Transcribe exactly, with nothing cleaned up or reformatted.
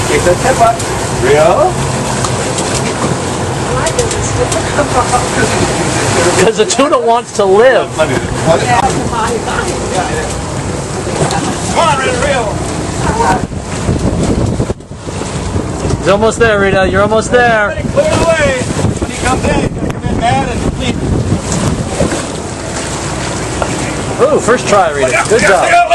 Kick the tip up. Reel. Because the tuna wants to live. Come on, Rita, reel. He's almost there, Rita. You're almost there. Clear the way. When he comes in, he's going to come in mad and clean. Ooh, first try, Rita. Good job.